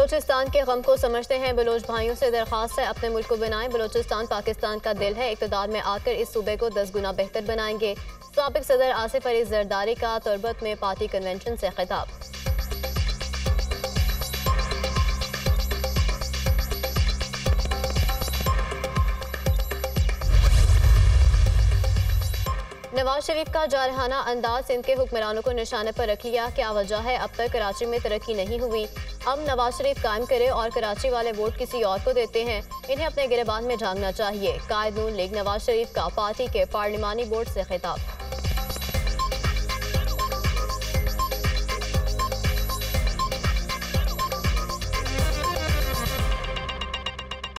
बलोचिस्तान के गम को समझते हैं। बलोच भाइयों से दरख्वास्त है अपने मुल्क को बनाएं। बलोचिस्तान पाकिस्तान का दिल है। इक़्तिदार में आकर इस सूबे को 10 गुना बेहतर बनाएंगे। साबिक सदर आसिफ अली जरदारी का तुरबत में पार्टी कन्वेंशन से खिताब। नवाज शरीफ का जारहाना अंदाज इनके हुक्मरानों को निशाने पर रख लिया। क्या वजह है अब तक कराची में तरक्की नहीं हुई? अब नवाज शरीफ कायम करे और कराची वाले वोट किसी और को देते हैं। इन्हें अपने गिरबान में झांकना चाहिए। कायद नून लीग नवाज शरीफ का पार्टी के पार्लिमानी बोर्ड से खिताब।